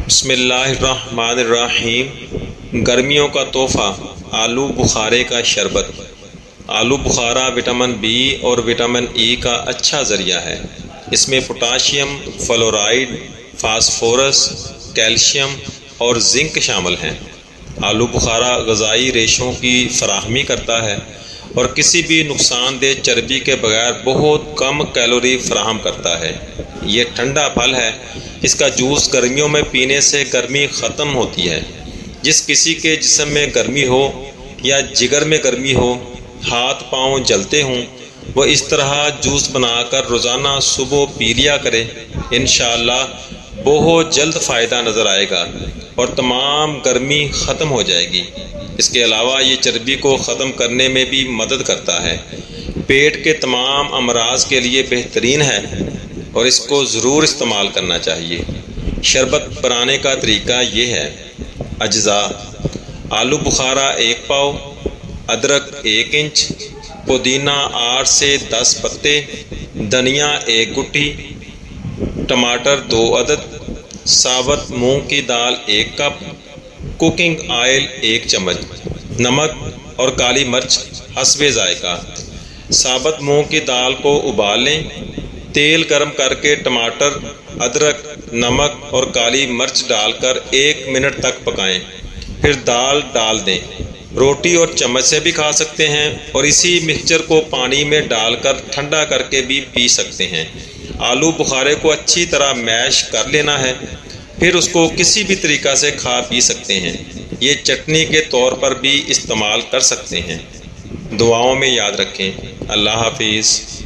بسم اللہ الرحمن الرحیم۔ گرمیوں کا تحفہ آلو بخارے کا شربت۔ آلو بخارا وٹامن بی اور وٹامن ای کا اچھا ذریعہ ہے۔ اس میں پوٹاشیم، فلورائڈ، فاسفورس، کیلشیم اور زنک شامل ہیں۔ آلو بخارا غذائی ریشوں کی فراہمی کرتا ہے اور کسی بھی نقصان دہ چربی کے بغیر بہت کم کیلوری فراہم کرتا ہے۔ یہ ٹھنڈا پھل ہے۔ اس کا جوس گرمیوں میں پینے سے گرمی ختم ہوتی ہے۔ جس کسی کے جسم میں گرمی ہو یا جگر میں گرمی ہو، ہاتھ پاؤں جلتے ہوں، وہ اس طرح جوس بنا کر روزانہ صبح پی لیا کرے۔ انشاءاللہ بہت جلد فائدہ نظر آئے گا اور تمام گرمی ختم ہو جائے گی۔ اس کے علاوہ یہ چربی کو ختم کرنے میں بھی مدد کرتا ہے۔ پیٹ کے تمام امراض کے لیے بہترین ہے اور اس کو ضرور استعمال کرنا چاہیے۔ شربت بنانے کا طریقہ یہ ہے۔ اجزاء: آلو بخارا 1 پاؤ، ادرک 1 انچ، پودینہ 8 سے 10 پتے، دھنیا 1 گٹھی، ٹماٹر 2 عدد، ثابت مونگ کی دال 1 کپ، کوکنگ آئل 1 چمچ، نمک اور کالی مرچ حسب ذائقہ۔ ثابت مونگ کی دال کو ابال لیں۔ تیل گرم کر کے ٹماٹر، ادرک، نمک اور کالی مرچ ڈال کر 1 منٹ تک پکائیں، پھر دال ڈال دیں۔ روٹی اور چمچ سے بھی کھا سکتے ہیں اور اسی مکسچر کو پانی میں ڈال کر ٹھنڈا کر کے بھی پی سکتے ہیں۔ آلو بخارے کو اچھی طرح میش کر لینا ہے، پھر اس کو کسی بھی طریقہ سے کھا پی سکتے ہیں۔ یہ چٹنی کے طور پر بھی استعمال کر سکتے ہیں۔ دعاؤں میں یاد رکھیں۔ اللہ حافظ۔